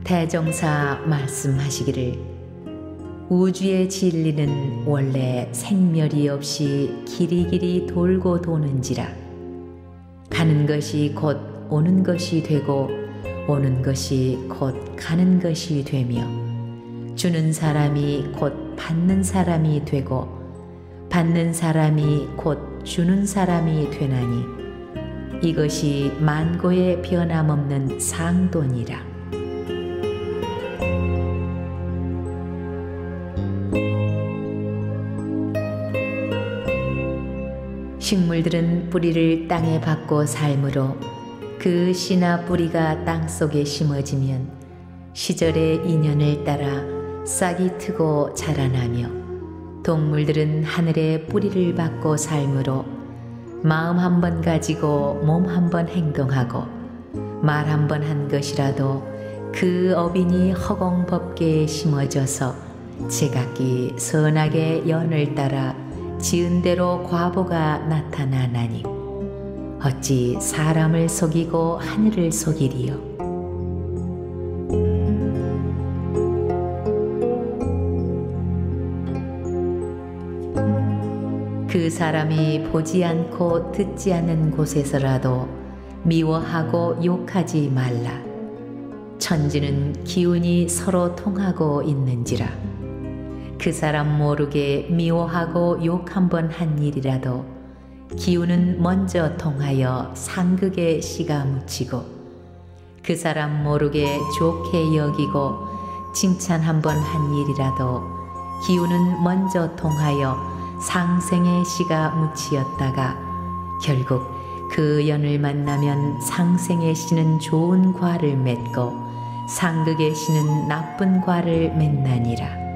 대종사 말씀하시기를 우주의 진리는 원래 생멸이 없이 길이길이 돌고 도는지라. 가는 것이 곧 오는 것이 되고 오는 것이 곧 가는 것이 되며 주는 사람이 곧 받는 사람이 되고 받는 사람이 곧 주는 사람이 되나니 이것이 만고의 변함없는 상도니라. 식물들은 뿌리를 땅에 박고 삶으로 그 씨나 뿌리가 땅 속에 심어지면 시절의 인연을 따라 싹이 트고 자라나며 동물들은 하늘에 뿌리를 박고 삶으로 마음 한 번 가지고 몸 한 번 행동하고 말 한 번 한 것이라도 그 어빈이 허공법계에 심어져서 제각기 선악의 연을 따라 지은 대로 과보가 나타나나니 어찌 사람을 속이고 하늘을 속이리요. 그 사람이 보지 않고 듣지 않는 곳에서라도 미워하고 욕하지 말라. 천지는 기운이 서로 통하고 있는지라. 그 사람 모르게 미워하고 욕 한 번 한 일이라도 기운은 먼저 통하여 상극에 씨가 묻히고 그 사람 모르게 좋게 여기고 칭찬 한 번 한 일이라도 기운은 먼저 통하여 상생의 씨가 묻히었다가 결국 그 연을 만나면 상생의 씨는 좋은 과를 맺고 상극의 씨는 나쁜 과를 맺나니라.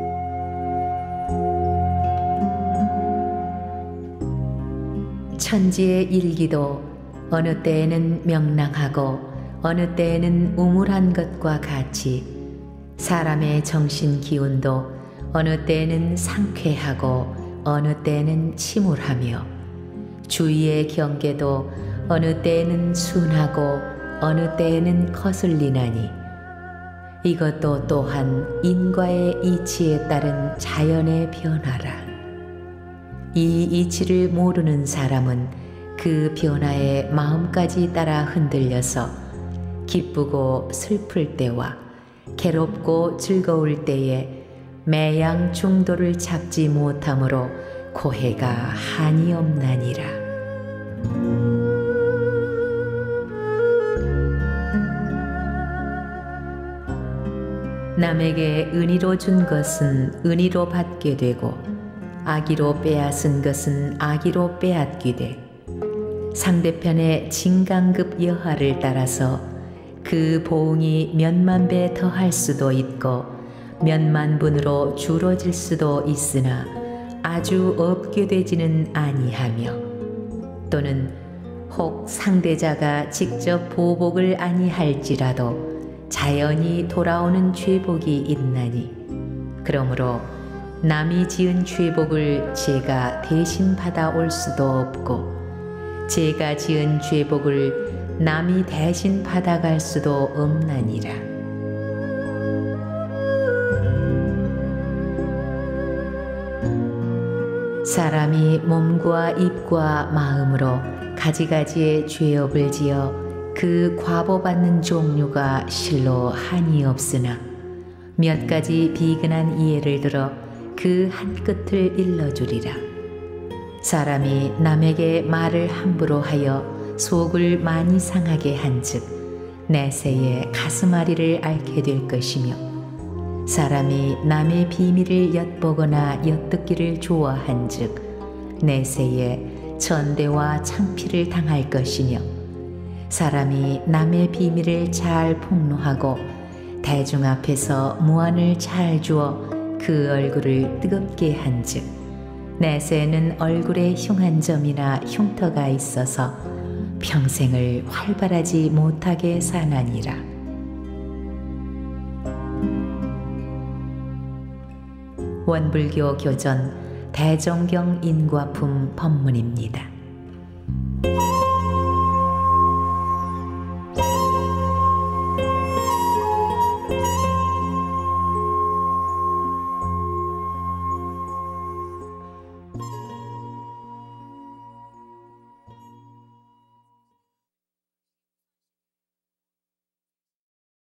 천지의 일기도 어느 때에는 명랑하고 어느 때에는 우물한 것과 같이 사람의 정신 기운도 어느 때에는 상쾌하고 어느 때에는 침울하며 주위의 경계도 어느 때에는 순하고 어느 때에는 거슬리나니 이것도 또한 인과의 이치에 따른 자연의 변화라. 이 이치를 모르는 사람은 그 변화에 마음까지 따라 흔들려서 기쁘고 슬플 때와 괴롭고 즐거울 때에 매양 중도를 잡지 못함으로 고해가 한이 없나니라. 남에게 은희로 준 것은 은희로 받게 되고 악의로 빼앗은 것은 악의로 빼앗기되 상대편의 진강급 여하를 따라서 그 보응이 몇만 배 더할 수도 있고 몇만 분으로 줄어질 수도 있으나 아주 없게 되지는 아니하며 또는 혹 상대자가 직접 보복을 아니할지라도 자연히 돌아오는 죄복이 있나니 그러므로 남이 지은 죄복을 제가 대신 받아올 수도 없고 제가 지은 죄복을 남이 대신 받아갈 수도 없나니라. 사람이 몸과 입과 마음으로 가지가지의 죄업을 지어 그 과보받는 종류가 실로 한이 없으나 몇 가지 비근한 이해를 들어 그 한 끝을 일러주리라. 사람이 남에게 말을 함부로 하여 속을 많이 상하게 한즉 내세에 가슴앓이를 앓게 될 것이며 사람이 남의 비밀을 엿보거나 엿듣기를 좋아한즉 내세에 전대와 창피를 당할 것이며 사람이 남의 비밀을 잘 폭로하고 대중 앞에서 무안을 잘 주어 그 얼굴을 뜨겁게 한즉 내세에는 얼굴에 흉한 점이나 흉터가 있어서 평생을 활발하지 못하게 사나니라. 원불교 교전 대종경 인과품 법문입니다.